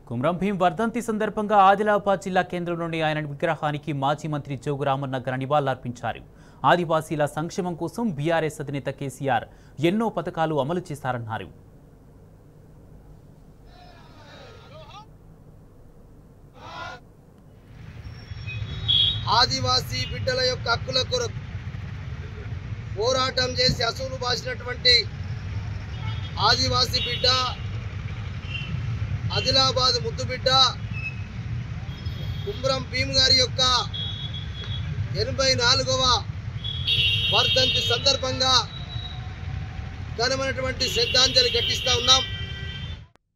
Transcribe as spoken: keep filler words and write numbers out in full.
కుమ్రం భీం వర్ధంతి సందర్భంగా ఆదిలాబాద్ జిల్లా కేంద్రంలోని ఆయన విగ్రహానికి మాజీ మంత్రి జోగు రామన్న ఘన నివాళులర్పించారు. ఆదివాసీల సంక్షేమం కోసం బీఆర్ఎస్ అధినేత కేసీఆర్ ఎన్నో పథకాలు అమలు చేశారన్నారు. ఆదివాసీ బిడ్డల యొక్క హక్కుల కొరకు పోరాటం చేసి అసూలు బాసినటువంటి ఆదివాసీ బిడ్డ, ఆదిలాబాద్ ముద్దు బిడ్డ కుమ్రం భీం గారి యొక్క ఎనభై నాలుగవ వర్ధంతి సందర్భంగా ఘనమైనటువంటి శ్రద్ధాంజలి ఘటిస్తూ ఉన్నాం.